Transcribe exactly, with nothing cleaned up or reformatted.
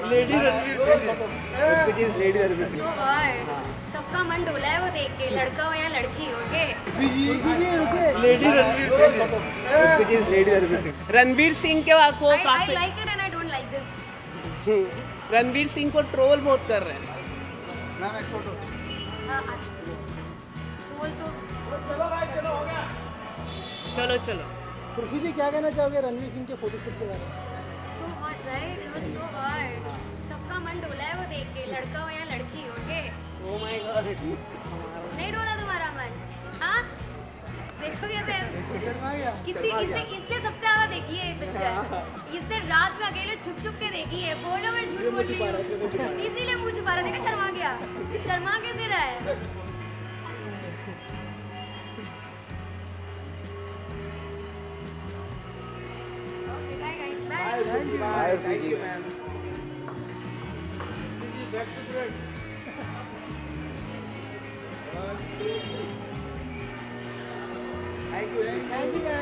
Lady Ranveer lady Ranveer So hard. सबका मन डोला है वो देख के, लड़का हो या लड़की, okay? Lady Ranveer lady Ranveer Ranveer Singh के बाद को I I काफी like it and I don't like this. Ranveer Singh को ट्रोल बहुत कर रहे हैं। मैम एक फोटो हाँ, हाँ. Troll तो चलो चलो खुर्शी जी क्या कहना चाहोगे रणवीर सिंह के फोटोशूट के बारे में? so hot, right? It was so hard. सबका मन डोला है वो देख के, लड़का हो या लड़की, ओके? ओ माय गॉड नहीं डोला तुम्हारा मन? हाँ? देखो कैसे कितनी इसने इसने सबसे ज्यादा देखी है ये पिक्चर। इसने रात में अकेले छुप छुप के देखी है। बोलो मैं झूठ बोल रही हूँ, इसीलिए मुंह छुपा रहा। देखा शर्मा गया, शर्मा कैसे रहा है? Okay, bye guys, bye. Bye thank you ma'am thank you thank you